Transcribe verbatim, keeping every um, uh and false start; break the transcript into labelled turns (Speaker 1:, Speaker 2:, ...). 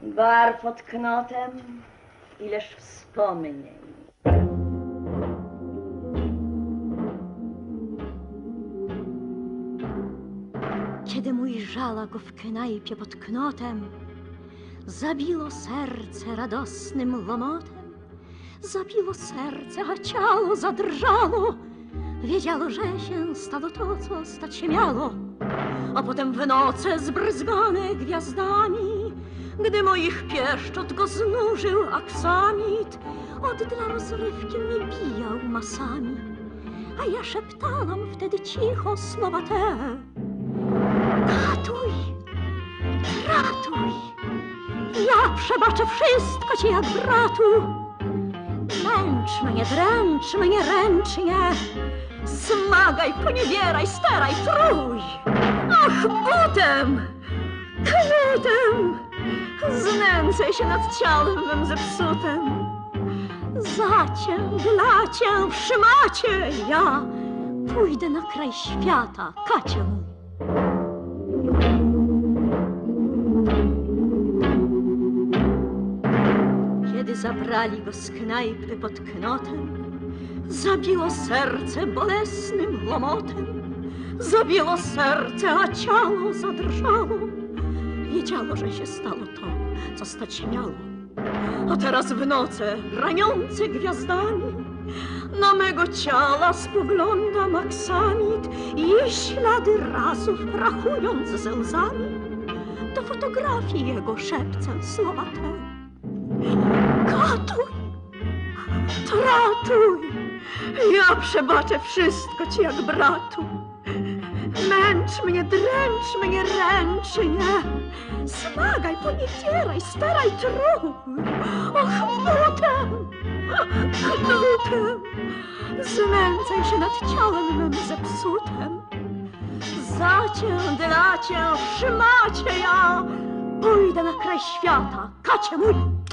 Speaker 1: Bar pod knotem, ileż wspomnień.
Speaker 2: Kiedy mój żala go w knajpie pod knotem, zabiło serce radosnym łomotem. Zabiło serce, a ciało zadrżało. Wiedziało, że się stało to, co stać się miało. A potem w noce zbryzgane gwiazdami, gdy moich pieszczot go znużył aksamit, od dla rozrywki mnie bijał masami. A ja szeptałam wtedy cicho słowa te: ratuj, ratuj, ja przebaczę wszystko ci jak bratu. Męcz mnie, dręcz mnie ręcznie, smagaj, poniewieraj, steraj, trój. Ach, butem, knutem, znęcaj się nad ciałem mym zepsutem. Za cię, dla cię, w szmacie ja pójdę na kraj świata, kacie mój. Kiedy zabrali go z knajpy pod knotem, zabiło serce bolesnym łomotem. Zabiło serce, a ciało zadrżało. Wiedziało, że się stało to, co stać się miało. A teraz w noce, raniące gwiazdami, na mego ciała spoglądam aksamit i ślady razów rachując ze łzami, do fotografii jego szepcę słowa te: katuj, tratuj, ja przebaczę wszystko ci jak bratu. Męcz mnie, dręcz mnie ręcznie, smagaj, poniewieraj, steraj, trój. Och, butem, knutem, znęcaj się nad ciałem mym zepsutem. Za cię, dla cię, w szmacie ja pójdę na kraj świata, kacie mój.